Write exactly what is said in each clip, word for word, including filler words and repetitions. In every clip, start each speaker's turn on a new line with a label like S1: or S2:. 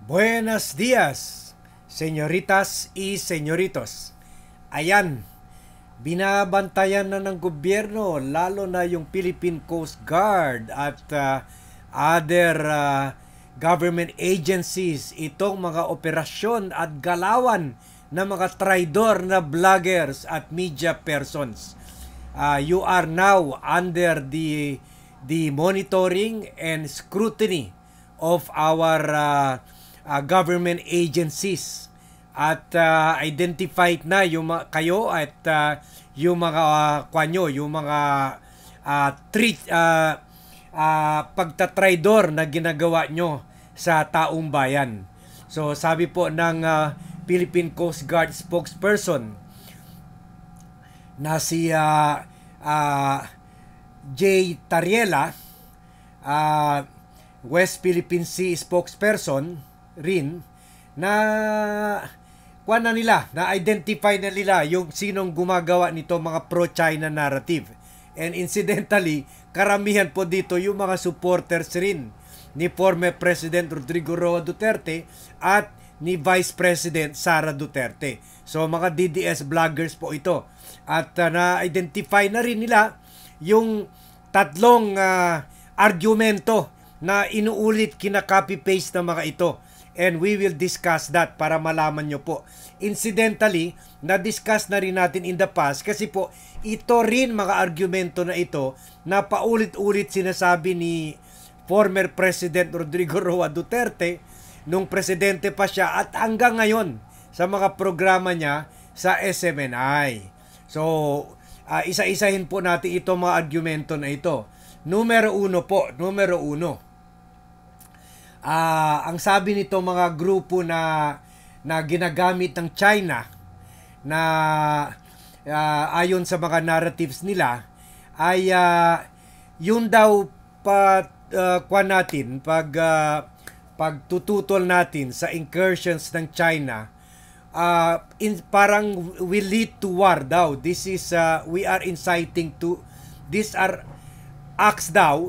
S1: Buenos días, señoritas y señoritos. Ayan, binabantayan na ng gobyerno, lalo na yung Philippine Coast Guard at uh, other uh, government agencies, itong mga operasyon at galawan ng mga traidor na vloggers at media persons. Uh, you are now under the the monitoring and scrutiny of our uh, uh, government agencies, at uh, identified na yung mga, kayo at uh, yung mga uh, kwanyo, yung mga uh, treat uh, uh, pagtatraidor na ginagawa nyo sa taong bayan. So sabi po ng uh, Philippine Coast Guard spokesperson na si uh, uh, Jay Tariela, uh, West Philippine Sea spokesperson rin, na kuha na nila, na-identify na nila yung sinong gumagawa nito mga pro-China narrative. And incidentally, karamihan po dito yung mga supporters rin ni former President Rodrigo Roa Duterte at ni Vice President Sara Duterte. So mga D D S vloggers po ito. At uh, na-identify na rin nila yung tatlong uh, argumento na inuulit kina-copy-paste ng mga ito. And we will discuss that para malaman nyo po. Incidentally, na-discuss na rin natin in the past kasi po ito rin mga argumento na ito na paulit-ulit sinasabi ni former President Rodrigo Roa Duterte nung presidente pa siya at hanggang ngayon sa mga programa niya sa S M N I. So, uh, isa-isahin po natin itong mga argumento na ito. Numero uno po, numero uno. Uh, ang sabi nito mga grupo na na ginagamit ng China na uh, ayon sa mga narratives nila ay uh, yun daw pa uh, kwan natin pag uh, pagtututol natin sa incursions ng China, uh, in, parang will lead to war daw. This is uh, we are inciting to, these are acts daw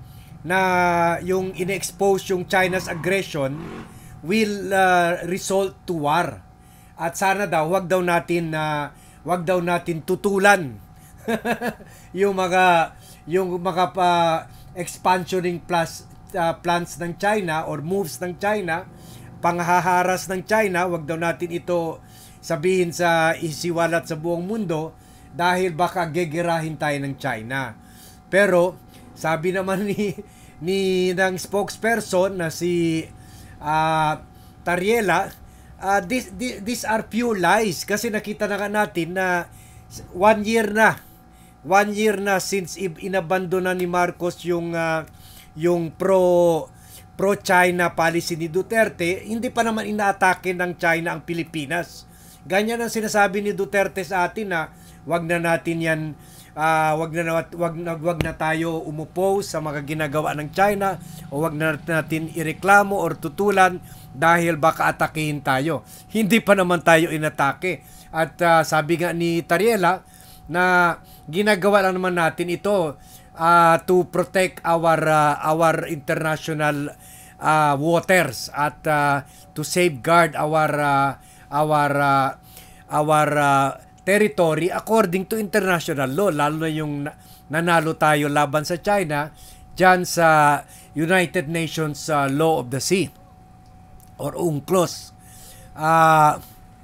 S1: na yung in-expose yung China's aggression will uh, result to war. At sana daw wag daw natin na uh, wag daw natin tutulan yung mga yung mga pa uh, expansioning plus uh, plans ng China or moves ng China, panghaharas ng China, wag daw natin ito sabihin sa isiwalat sa buong mundo dahil baka gegerahin tayo ng China. Pero sabi naman ni ni ng spokesperson na si uh, Tariela, uh, this, this, these are pure lies kasi nakita na nga natin na one year na one year na since inabandona ni Marcos yung uh, yung pro pro China policy ni Duterte, hindi pa naman inaatake ng China ang Pilipinas. Ganyan ang sinasabi ni Duterte sa atin na wag na natin yan Uh, wag na wag na wag na tayo umupo sa mga ginagawa ng China o wag na natin ireklamo or tutulan dahil baka atakehin tayo. Hindi pa naman tayo inatake. At uh, sabi nga ni Tariela na ginagawa lang naman natin ito uh, to protect our uh, our international uh, waters at uh, to safeguard our uh, our uh, our uh, territory according to international law, lalo na yung nanalo tayo laban sa China dyan sa United Nations uh, Law of the Sea or UNCLOS. Uh,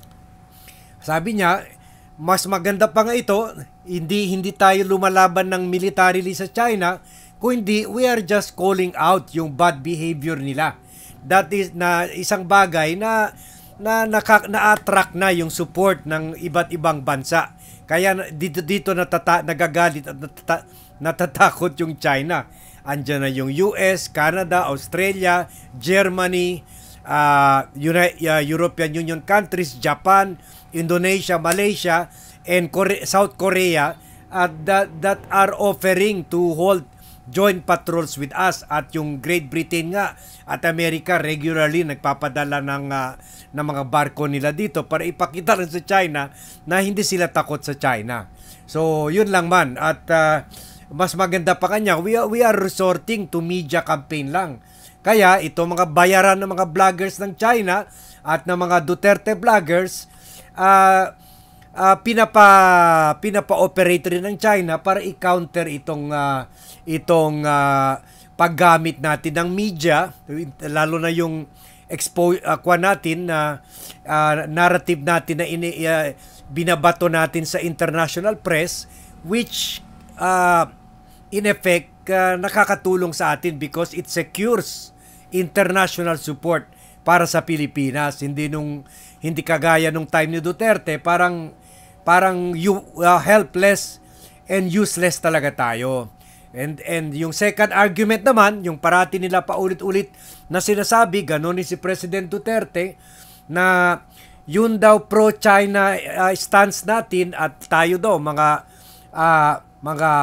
S1: sabi niya, mas maganda pa nga ito, hindi hindi tayo lumalaban ng militarily sa China, kundi we are just calling out yung bad behavior nila. That is na isang bagay na na na-attract na yung support ng iba't ibang bansa. Kaya dito dito natata, nagagalit at natata, natatakot yung China. Andiyan na yung U S, Canada, Australia, Germany, uh, United, uh, European Union countries, Japan, Indonesia, Malaysia, and Korea, South Korea uh, that, that are offering to hold joint patrols with us. At yung Great Britain nga at America regularly nagpapadala ng uh, ng mga barko nila dito para ipakita rin sa China na hindi sila takot sa China. So yun lang man. At uh, mas maganda pa kanya, we are, we are resorting to media campaign lang. Kaya ito mga bayaran ng mga vloggers ng China at ng mga Duterte vloggers, uh, uh, pinapa pinapa-operate rin ng China para i-counter itong uh, itong uh, paggamit natin ng media, lalo na yung expo uh, kwa natin na uh, uh, narrative natin na ini, uh, binabato natin sa international press, which uh, in effect uh, nakakatulong sa atin because it secures international support para sa Pilipinas. Hindi nung hindi kagaya nung time ni Duterte, parang parang you, uh, helpless and useless talaga tayo. And and yung second argument naman, yung parati nila paulit-ulit na sinasabi, ganun ni si President Duterte, na yun daw pro-China uh, stance natin at tayo daw mga uh, mga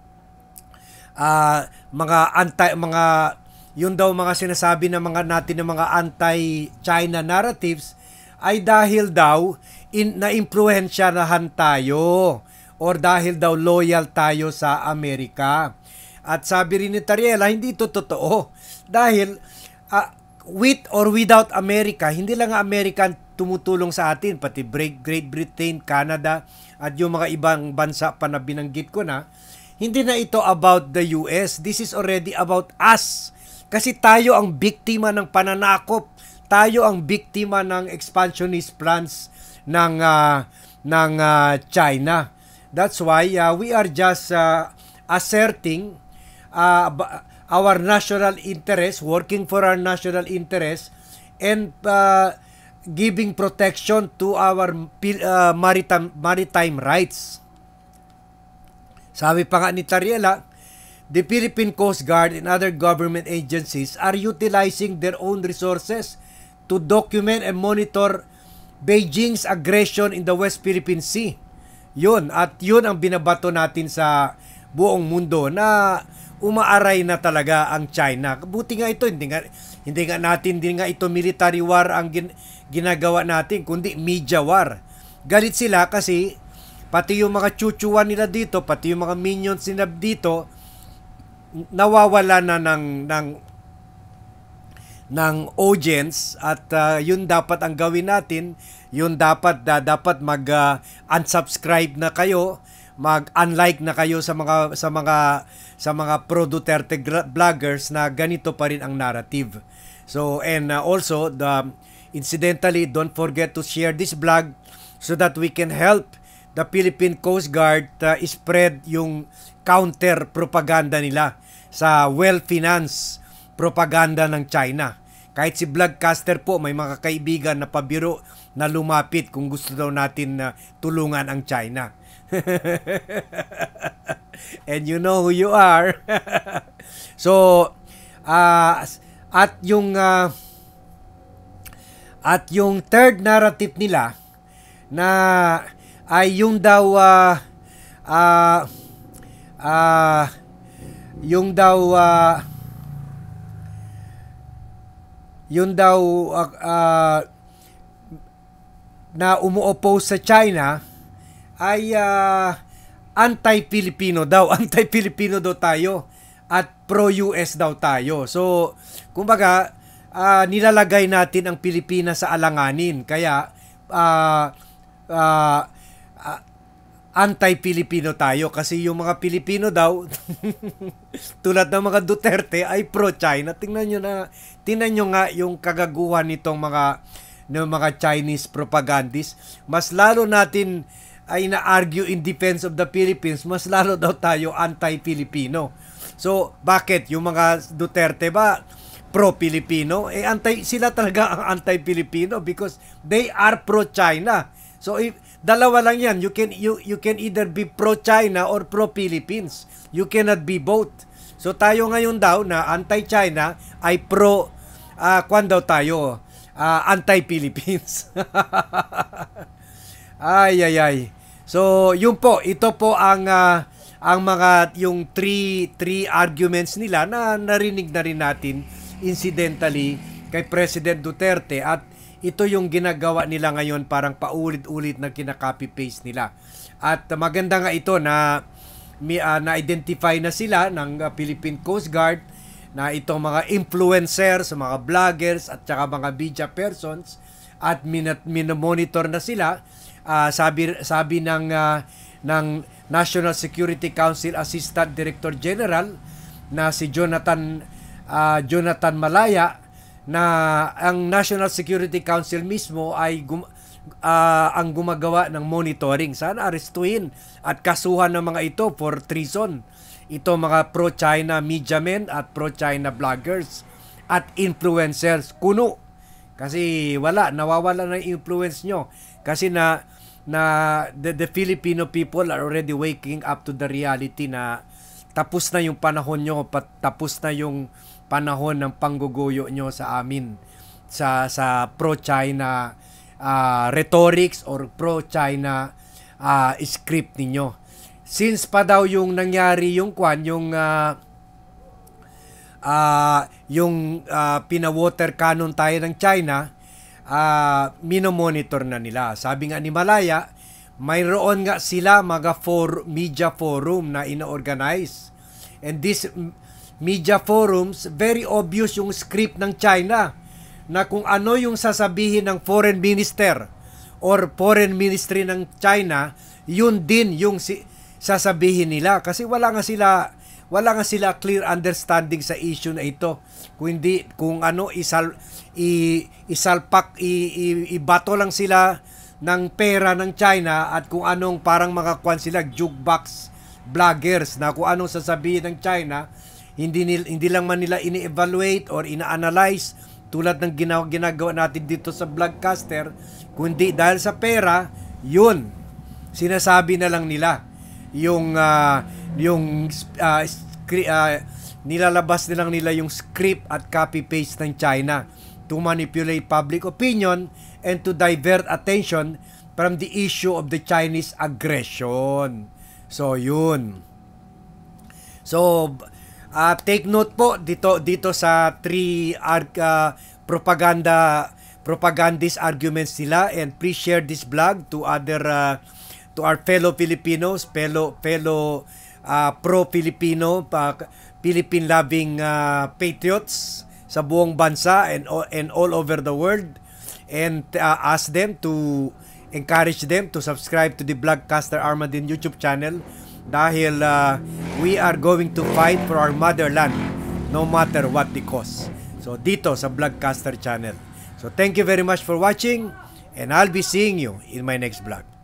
S1: uh, mga anti mga yun daw mga sinasabi ng mga natin ng mga anti-China narratives ay dahil daw in, na-impluwensyahan tayo or dahil daw loyal tayo sa Amerika. At sabi rin ni Tariela, hindi ito totoo. Dahil uh, with or without America, hindi lang Amerika tumutulong sa atin, pati Great Britain, Canada, at yung mga ibang bansa pa na binanggit ko na, hindi na ito about the U S. This is already about us. Kasi tayo ang biktima ng pananakop. Tayo ang biktima ng expansionist plans ng uh, ng uh, China. That's why uh, we are just uh, asserting uh, our national interest, working for our national interest, and uh, giving protection to our uh, maritime maritime rights. Sabi pa nga ni Tariela, the Philippine Coast Guard and other government agencies are utilizing their own resources to document and monitor Beijing's aggression in the West Philippine Sea. Yun, at yun ang binabato natin sa buong mundo na umaaray na talaga ang China. Buti nga ito, hindi nga, hindi nga natin, hindi nga ito military war ang gin, ginagawa natin, kundi media war. Galit sila kasi pati yung mga chuchuan nila dito, pati yung mga minions nila dito, nawawala na ng ng ng audience at uh, yun dapat ang gawin natin. Yun dapat uh, dapat mag uh, unsubscribe na kayo, mag-unlike na kayo sa mga sa mga sa mga pro Duterte vloggers na ganito pa rin ang narrative. So and uh, also the incidentally, don't forget to share this vlog so that we can help the Philippine Coast Guard uh, spread yung counter propaganda nila sa well-financed propaganda ng China. Kahit si Vlogcaster po, may mga kaibigan na pabiro na lumapit kung gusto daw natin na uh, tulungan ang China. And you know who you are. So, uh, at yung uh, at yung third narrative nila na ay yung daw uh, uh, uh, yung daw uh, yung daw uh, uh, na umuoppose sa China ay uh, anti-Filipino daw, anti-Filipino daw tayo at pro-U S daw tayo. So, kumbaga, uh, nilalagay natin ang Pilipinas sa alanganin. Kaya uh, uh, uh, anti-Filipino tayo kasi yung mga Pilipino daw tulad ng mga Duterte ay pro-China. Tingnan nyo na, tingnan nyo nga yung kagaguhan nitong mga ng mga Chinese propagandists. Mas lalo natin ay na-argue in defense of the Philippines, mas lalo daw tayo anti-Filipino. So, bakit? Yung mga Duterte ba pro-Filipino? Eh, anti, sila talaga ang anti-Filipino because they are pro-China. So, if, dalawa lang yan. You can, you, you can either be pro-China or pro-Philippines. You cannot be both. So, tayo ngayon daw na anti-China ay pro, uh, kwan daw tayo, uh, anti-Philippines. Ay, ay, ay. So, yun po, ito po ang uh, ang mga yung three three arguments nila na narinig na rin natin incidentally kay President Duterte at ito yung ginagawa nila ngayon parang paulit-ulit na kinaka-copy-paste nila. At uh, maganda nga ito na uh, na-identify na sila ng uh, Philippine Coast Guard na itong mga influencers, mga vloggers at saka mga media persons at minomonitor na sila. Uh, sabi sabi ng uh, ng National Security Council Assistant Director General na si Jonathan uh, Jonathan Malaya, na ang National Security Council mismo ay gum- uh, ang gumagawa ng monitoring. Sana arestuhin at kasuhan ng mga ito for treason. Ito mga pro-China media men at pro-China vloggers at influencers. Kuno. Kasi wala, nawawala na yung influence nyo. Kasi na, na the, the Filipino people are already waking up to the reality na tapos na yung panahon nyo, tapos na yung panahon ng pangguguyo nyo sa amin sa sa pro-China uh, rhetorics or pro-China uh, script ninyo. Since pa daw yung nangyari yung kwan, yung uh, uh, yung uh, pina-water cannon tayo ng China, uh, minomonitor na nila. Sabi nga ni Malaya, mayroon nga sila mga for, media forum na ina-organize. And this media forums, very obvious yung script ng China na kung ano yung sasabihin ng foreign minister or foreign ministry ng China, yun din yung si sasabihin nila, kasi wala nga sila wala nga sila clear understanding sa issue na ito. Kung hindi, kung ano isal i, isalpak i, i, ibato lang sila ng pera ng China at kung anong parang mga kwan sila jukebox vloggers na kung anong sasabihin ng China, hindi nil, hindi lang man nila ini-evaluate or ina-analyze tulad ng ginawa, ginagawa natin dito sa Vlogcaster, kundi dahil sa pera, yun sinasabi na lang nila yung uh, yung uh, scri- uh, nilalabas nilang nila yung script at copy paste ng China to manipulate public opinion and to divert attention from the issue of the Chinese aggression. So yun. So uh, take note po dito dito sa three uh, propaganda propagandist arguments nila, and please share this blog to other uh, to our fellow Filipinos, fellow fellow uh, pro-Filipino, uh, Philippine-loving uh, patriots sa buong bansa and and all over the world, and uh, ask them to encourage them to subscribe to the Vlogcaster Armadin YouTube channel dahil uh, we are going to fight for our motherland no matter what the cost. So dito sa Vlogcaster channel. So thank you very much for watching, and I'll be seeing you in my next vlog.